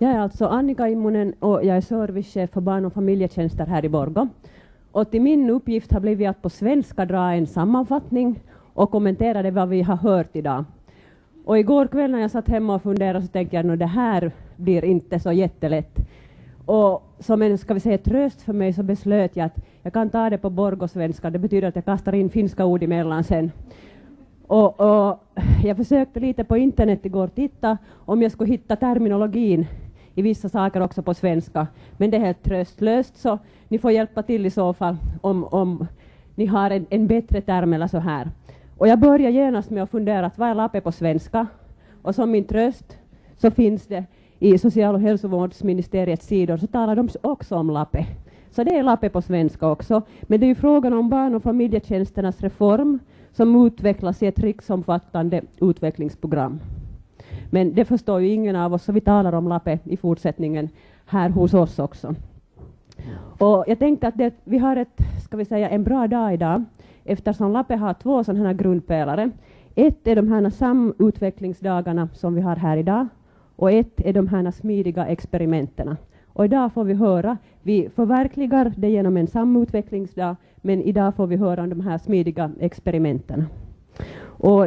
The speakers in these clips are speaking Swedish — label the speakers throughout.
Speaker 1: Jag är alltså Annika Immonen och jag är servicechef för barn- och familjetjänster här i Borgå. Och till min uppgift har blivit att på svenska dra en sammanfattning och kommentera det vad vi har hört idag. Och igår kväll när jag satt hemma och funderade så tänkte jag att det här blir inte så jättelätt. Och som en, ska vi säga, tröst för mig så beslöt jag att jag kan ta det på borgosvenska. Det betyder att jag kastar in finska ord emellan sen. Och jag försökte lite på internet igår titta om jag skulle hitta terminologin i vissa saker också på svenska. Men det är helt tröstlöst, så ni får hjälpa till i så fall om ni har en bättre term eller så här. Och jag börjar genast med att fundera att vad är lappe på svenska? Och som min tröst så finns det i social- och hälsovårdsministeriets sidor så talar de också om lappe. Så det är lappe på svenska också. Men det är ju frågan om barn- och familjetjänsternas reform som utvecklas i ett riksomfattande utvecklingsprogram. Men det förstår ju ingen av oss, så vi talar om lappe i fortsättningen här hos oss också. Och jag tänkte att vi har en bra dag idag, eftersom lappe har två sådana här grundpelare. Ett är de här samutvecklingsdagarna som vi har här idag, och ett är de här smidiga experimenterna. Och idag får vi höra, vi förverkligar det genom en samutvecklingsdag, men idag får vi höra om de här smidiga experimenten. Och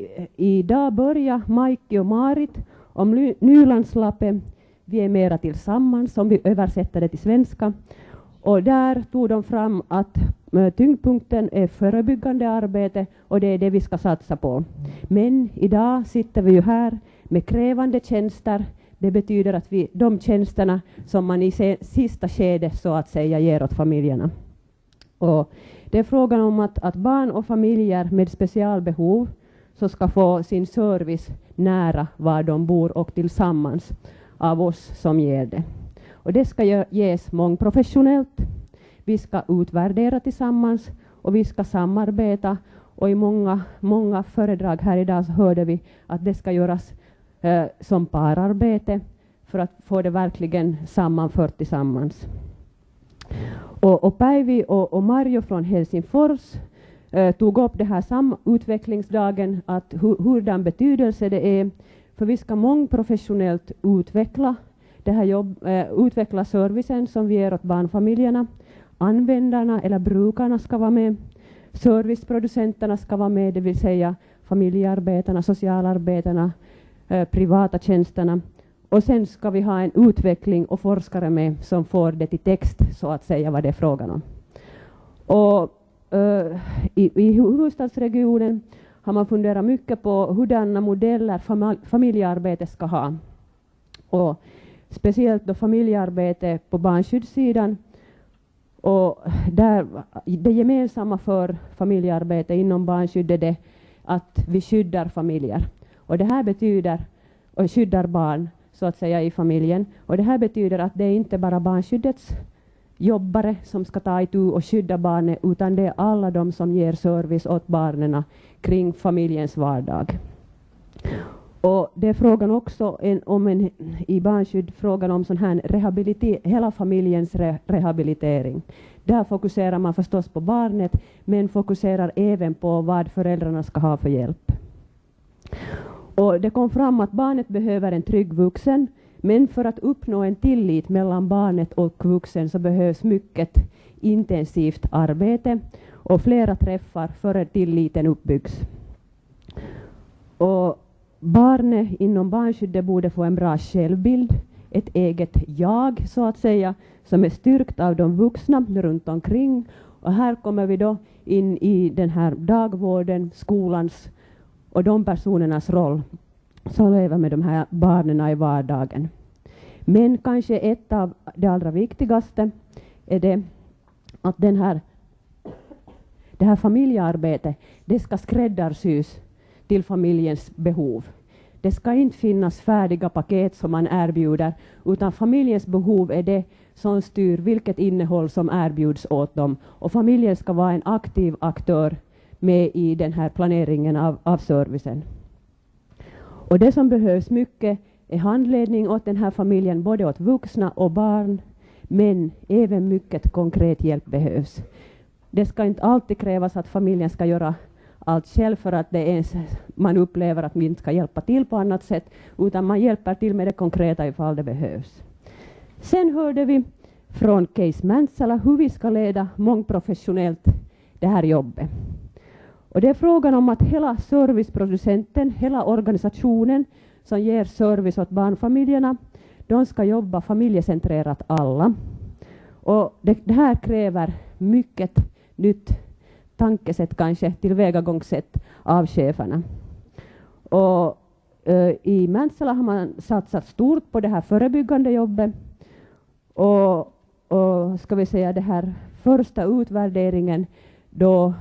Speaker 1: idag börjar Maikki och Marit om Nylandslappe, vi är mera tillsammans, som vi översätter det till svenska. Och där tog de fram att tyngdpunkten är förebyggande arbete och det är det vi ska satsa på. Men idag sitter vi ju här med krävande tjänster. Det betyder att de tjänsterna som man i sista skedet så att säga ger åt familjerna. Och det är frågan om att barn och familjer med specialbehov så ska få sin service nära var de bor och tillsammans av oss som ger det. Och det ska ges mångprofessionellt. Vi ska utvärdera tillsammans och vi ska samarbeta. Och i många föredrag här idag så hörde vi att det ska göras som pararbete för att få det verkligen sammanfört tillsammans. Och Päivi och Marjo från Helsingfors tog upp det här samutvecklingsdagen, att hurdan betydelse det är, för vi ska mångprofessionellt utveckla det här utveckla servicen som vi ger åt barnfamiljerna. Användarna eller brukarna ska vara med, serviceproducenterna ska vara med, det vill säga familjearbetarna, socialarbetarna, privata tjänsterna. Och sen ska vi ha en utveckling och forskare med som får det till text så att säga vad det är frågan om. Och i huvudstadsregionen har man funderat mycket på hurdana modeller familjearbete ska ha. Och speciellt då familjearbete på barnskyddssidan. Och där, det gemensamma för familjearbete inom barnskydd är det att vi skyddar familjer. Och det här betyder, och skyddar barn så att säga i familjen. Och det här betyder att det är inte bara barnskyddets jobbare som ska ta itu och skydda barnet, utan det är alla de som ger service åt barnen kring familjens vardag. Och det är frågan också i barnskydd frågan om sån här hela familjens rehabilitering. Där fokuserar man förstås på barnet, men fokuserar även på vad föräldrarna ska ha för hjälp. Och det kom fram att barnet behöver en trygg vuxen, men för att uppnå en tillit mellan barnet och vuxen så behövs mycket intensivt arbete och flera träffar före tilliten uppbyggs. Och barnet inom barnskyddet borde få en bra självbild, ett eget jag så att säga, som är styrkt av de vuxna runt omkring. Och här kommer vi då in i den här dagvården, skolans och de personernas roll som lever med de här barnen i vardagen. Men kanske ett av det allra viktigaste är det att det här familjearbetet, det ska skräddarsys till familjens behov. Det ska inte finnas färdiga paket som man erbjuder, utan familjens behov är det som styr vilket innehåll som erbjuds åt dem. Och familjen ska vara en aktiv aktör med i den här planeringen av servicen. Och det som behövs mycket är handledning åt den här familjen, både åt vuxna och barn, men även mycket konkret hjälp behövs. Det ska inte alltid krävas att familjen ska göra allt själv för att man upplever att man inte ska hjälpa till på annat sätt, utan man hjälper till med det konkreta ifall det behövs. Sen hörde vi från Case Mäntsälä hur vi ska leda mångprofessionellt det här jobbet. Och det är frågan om att hela serviceproducenten, hela organisationen som ger service åt barnfamiljerna, de ska jobba familjecentrerat alla. Och det här kräver mycket nytt tankesätt, kanske tillvägagångssätt av cheferna. Och i Mäntsälä har man satsat stort på det här förebyggande jobbet. Och ska vi säga det här första utvärderingen då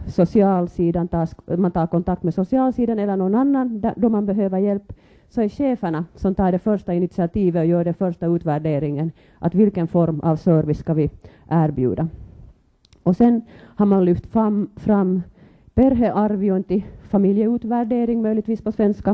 Speaker 1: man tar kontakt med socialsidan eller någon annan då man behöver hjälp, så är cheferna som tar det första initiativet och gör den första utvärderingen att vilken form av service ska vi erbjuda. Och sen har man lyft fram perhearviointi, familjeutvärdering möjligtvis på svenska.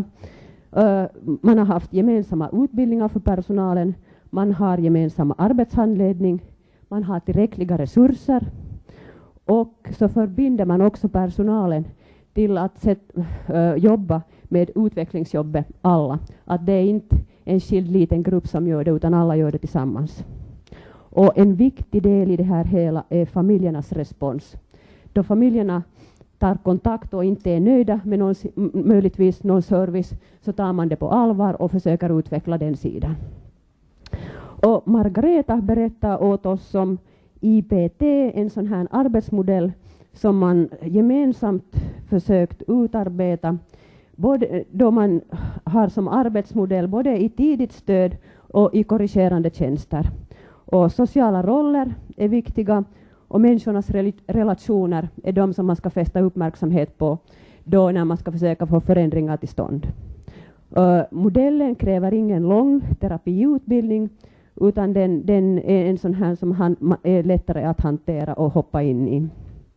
Speaker 1: Man har haft gemensamma utbildningar för personalen, man har gemensamma arbetshandledning, man har tillräckliga resurser och så förbinder man också personalen till att jobba med utvecklingsjobbet alla. Att det är inte en skild liten grupp som gör det utan alla gör det tillsammans. Och en viktig del i det här hela är familjernas respons. Då familjerna tar kontakt och inte är nöjda med möjligtvis någon service, så tar man det på allvar och försöker utveckla den sidan. Och Margareta berättar åt oss om IPT, en sån här arbetsmodell som man gemensamt försökt utarbeta, då man har som arbetsmodell både i tidigt stöd och i korrigerande tjänster. Och sociala roller är viktiga och människornas relationer är de som man ska fästa uppmärksamhet på då när man ska försöka få förändringar till stånd. Modellen kräver ingen lång terapiutbildning, utan den är en sån här som är lättare att hantera och hoppa in i.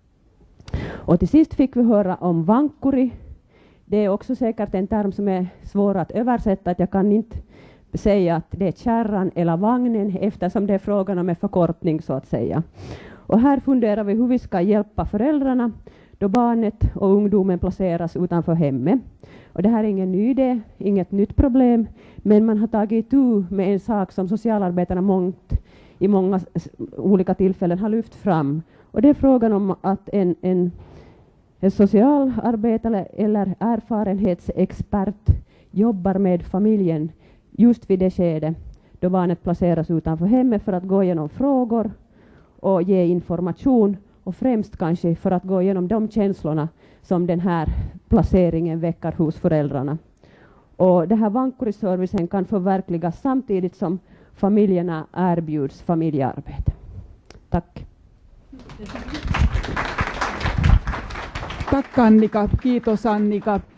Speaker 1: Och till sist fick vi höra om vankkuri. Det är också säkert en term som är svår att översätta. Att jag kan inte säga att det är kärran eller vagnen, eftersom det är frågan om en förkortning så att säga. Och här funderar vi hur vi ska hjälpa föräldrarna då barnet och ungdomen placeras utanför hemmet. Och det här är ingen ny idé, inget nytt problem, men man har tagit itu med en sak som socialarbetarna i många olika tillfällen har lyft fram. Och det är frågan om att en socialarbetare eller erfarenhetsexpert jobbar med familjen just vid det skede då barnet placeras utanför hemmet för att gå igenom frågor och ge information, och främst kanske för att gå igenom de känslorna som den här placeringen väcker hos föräldrarna. Och det här vankkuriservicen kan förverkligas samtidigt som familjerna erbjuds familjearbete. Tack.
Speaker 2: Tack Annika, kiitos Annika.